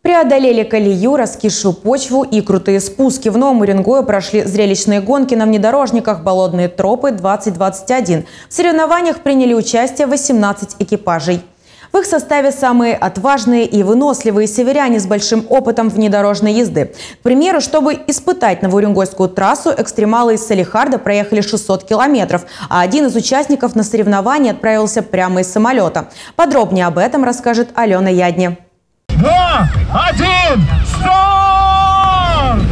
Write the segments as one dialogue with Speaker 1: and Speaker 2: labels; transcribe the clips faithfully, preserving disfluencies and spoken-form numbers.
Speaker 1: Преодолели колею, раскисшую почву и крутые спуски. В Новом Уренгое прошли зрелищные гонки на внедорожниках «Болотные тропы-двадцать двадцать один». В соревнованиях приняли участие восемнадцать экипажей. В их составе самые отважные и выносливые северяне с большим опытом внедорожной езды. К примеру, чтобы испытать новоуренгойскую трассу, экстремалы из Салехарда проехали шестьсот километров, а один из участников на соревнования отправился прямо из самолета. Подробнее об этом расскажет Алена Ядня.
Speaker 2: Два, один, старт!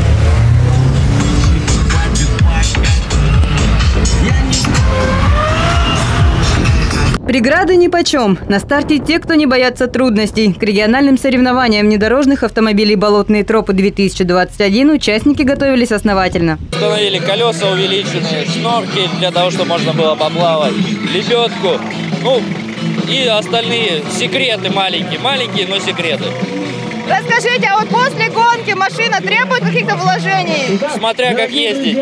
Speaker 3: Преграды нипочем. На старте те, кто не боятся трудностей. К региональным соревнованиям внедорожных автомобилей «Болотные тропы-две тысячи двадцать один» участники готовились основательно.
Speaker 4: Установили колеса увеличенные, шнорки для того, чтобы можно было поплавать, лебедку, ну и остальные секреты маленькие, маленькие, но секреты.
Speaker 5: Расскажите, а вот после гонки машина требует каких-то вложений?
Speaker 4: Смотря как ездить.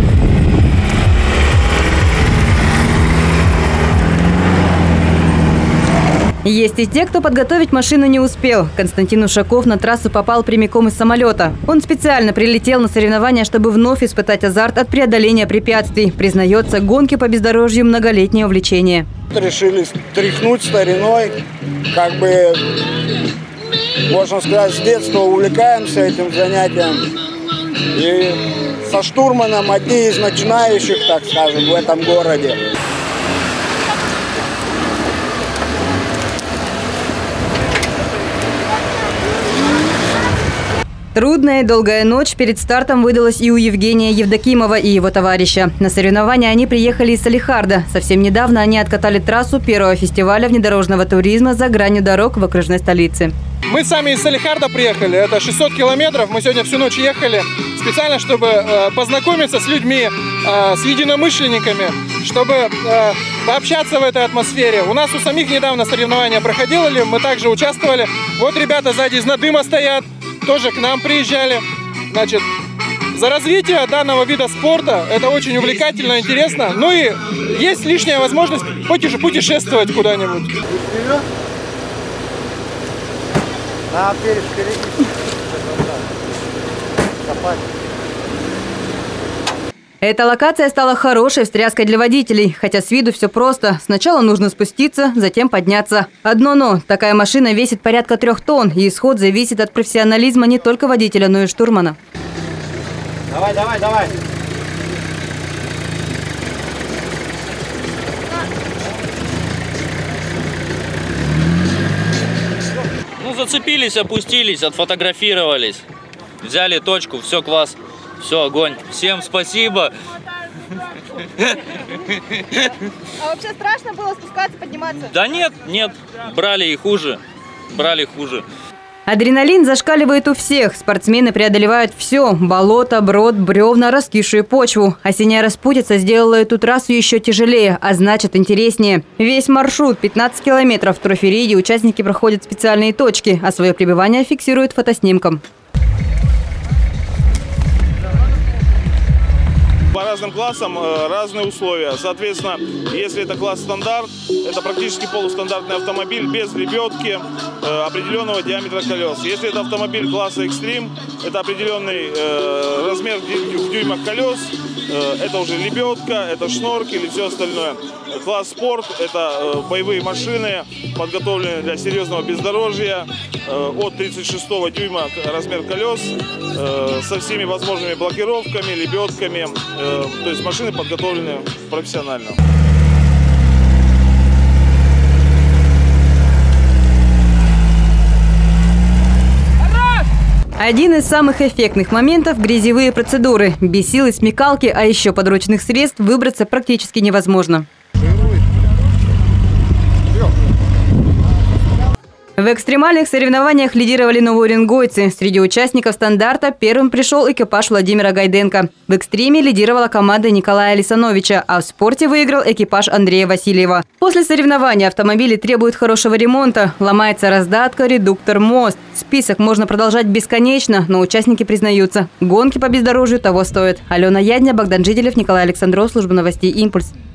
Speaker 3: Есть и те, кто подготовить машину не успел. Константин Ушаков на трассу попал прямиком из самолета. Он специально прилетел на соревнования, чтобы вновь испытать азарт от преодоления препятствий. Признается, гонки по бездорожью – многолетнее увлечение.
Speaker 6: Решили тряхнуть стариной, как бы, можно сказать, с детства увлекаемся этим занятием. И со штурманом одни из начинающих, так скажем, в этом городе.
Speaker 3: Трудная и долгая ночь перед стартом выдалась и у Евгения Евдокимова и его товарища. На соревнования они приехали из Салехарда. Совсем недавно они откатали трассу первого фестиваля внедорожного туризма «За гранью дорог» в окружной столице.
Speaker 7: Мы сами из Салехарда приехали. Это шестьсот километров. Мы сегодня всю ночь ехали специально, чтобы э, познакомиться с людьми, э, с единомышленниками, чтобы э, пообщаться в этой атмосфере. У нас у самих недавно соревнования проходили, мы также участвовали. Вот ребята сзади из Надыма стоят. Тоже к нам приезжали. Значит, за развитие данного вида спорта это очень увлекательно, интересно. Ну и есть лишняя возможность путешествовать куда-нибудь.
Speaker 3: Эта локация стала хорошей встряской для водителей. Хотя с виду все просто. Сначала нужно спуститься, затем подняться. Одно но. Такая машина весит порядка трех тонн. И исход зависит от профессионализма не только водителя, но и штурмана.
Speaker 6: Давай, давай, давай.
Speaker 4: Ну, зацепились, опустились, отфотографировались. Взяли точку, все, класс. Все, огонь. Всем спасибо.
Speaker 5: А вообще страшно было спускаться, подниматься?
Speaker 4: Да нет, нет. Брали и хуже. Брали хуже.
Speaker 3: Адреналин зашкаливает у всех. Спортсмены преодолевают все. Болото, брод, бревна, раскисшую почву. Осенняя распутица сделала эту трассу еще тяжелее, а значит интереснее. Весь маршрут, пятнадцать километров, в трофи-рейде участники проходят специальные точки, а свое пребывание фиксируют фотоснимком.
Speaker 8: По разным классам разные условия. Соответственно, если это класс стандарт, это практически полустандартный автомобиль без лебедки определенного диаметра колес. Если это автомобиль класса экстрим, это определенный размер в дюймах колес, это уже лебедка, это шнорки или все остальное. Класс спорт – это боевые машины, подготовленные для серьезного бездорожья, от тридцать шестого дюйма размер колес, со всеми возможными блокировками, лебедками. То есть машины подготовлены профессионально.
Speaker 3: Один из самых эффектных моментов – грязевые процедуры. Без сил и смекалки, а еще подручных средств выбраться практически невозможно. В экстремальных соревнованиях лидировали новоуренгойцы. Среди участников стандарта первым пришел экипаж Владимира Гайденко. В экстриме лидировала команда Николая Лисановича, а в спорте выиграл экипаж Андрея Васильева. После соревнования автомобили требуют хорошего ремонта. Ломается раздатка, редуктор, мост. Список можно продолжать бесконечно, но участники признаются – гонки по бездорожью того стоят. Алена Ядня, Богдан Жиделев, Николай Александров, служба новостей «Импульс».